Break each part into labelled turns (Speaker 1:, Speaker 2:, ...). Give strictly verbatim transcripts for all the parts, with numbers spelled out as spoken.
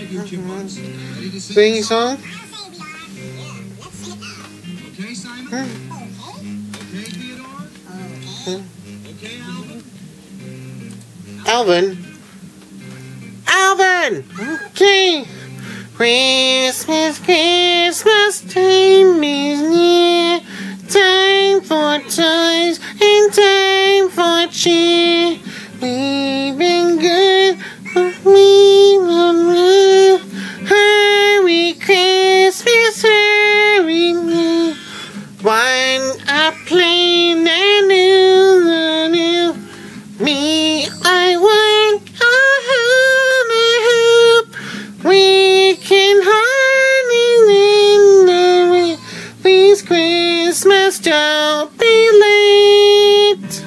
Speaker 1: right, you chipmunks. Ready to
Speaker 2: Sing a song?
Speaker 1: Okay, Simon? Okay, Theodore? Okay, Alvin?
Speaker 2: Alvin? Alvin! Okay! Christmas, Christmas time is near. Time for toys and time for cheer. We've been good for me on me. Merry Christmas, Merry New. One a plane and new, the new. Me, I want a hula hoop. We can hardly in the way. Please, Christmas, don't be late.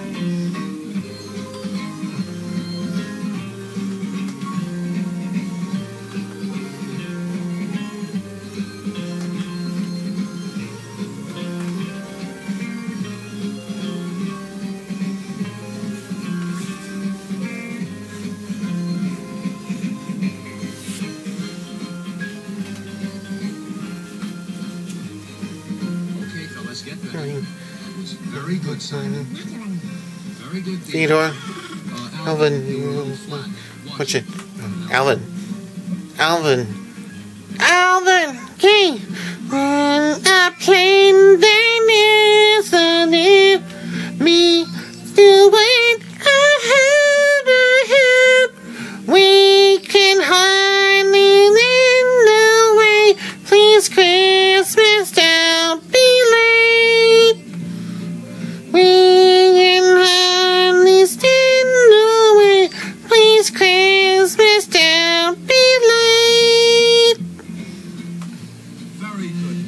Speaker 1: Very good, Simon. Very good.
Speaker 2: Theodore?
Speaker 1: Uh,
Speaker 2: Alvin? What's it? Alvin? Alvin? Alvin! Okay! When a plane then is a new me doing a hula hoop. We can hardly in the way. Please, Christmas, don't be late. We can hardly stand away. Please, Christmas, don't be late.
Speaker 1: Very good.